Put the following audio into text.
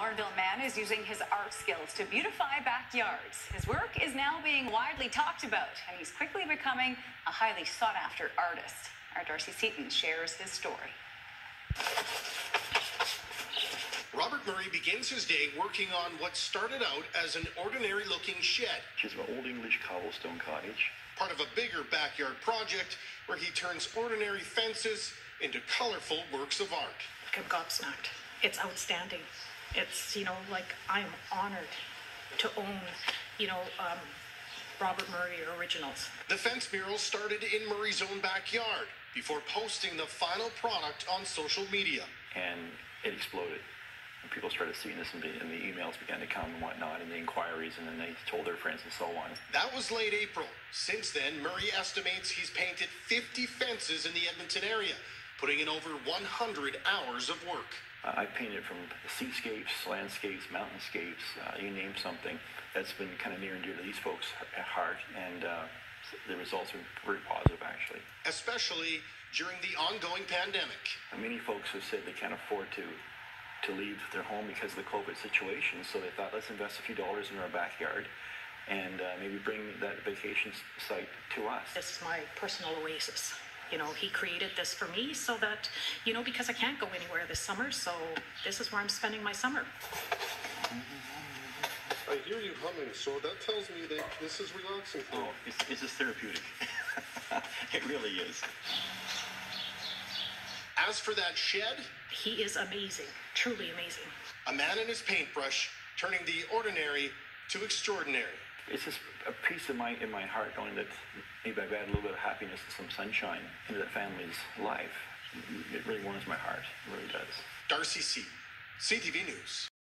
Warrenville man is using his art skills to beautify backyards. His work is now being widely talked about, and he's quickly becoming a highly sought-after artist. Our Darcy Seaton shares his story. Robert Murray begins his day working on what started out as an ordinary-looking shed. It's an old English cobblestone cottage. Part of a bigger backyard project where he turns ordinary fences into colorful works of art. I'm gobsmacked. It's outstanding. It's, like I'm honored to own, Robert Murray originals. The fence mural started in Murray's own backyard before posting the final product on social media. And it exploded. And people started seeing this, and the emails began to come and whatnot, and the inquiries, and then they told their friends and so on. That was late April. Since then, Murray estimates he's painted 50 fences in the Edmonton area, putting in over 100 hours of work. I painted from seascapes, landscapes, mountainscapes, you name something. That's been kind of near and dear to these folks' heart, and the results are very positive, actually. Especially during the ongoing pandemic. Many folks have said they can't afford to leave their home because of the COVID situation, so they thought, let's invest a few dollars in our backyard and maybe bring that vacation site to us. This is my personal oasis. He created this for me so that, because I can't go anywhere this summer, so this is where I'm spending my summer. I hear you humming, so that tells me that this is relaxing for you. Oh, it's just therapeutic. It really is. As for that shed, he is amazing, truly amazing. A man and his paintbrush turning the ordinary to extraordinary. It's just a piece in my heart, knowing that maybe I've added a little bit of happiness and some sunshine into that family's life. It really warms my heart. It really does. Darcy Seaton, CTV News.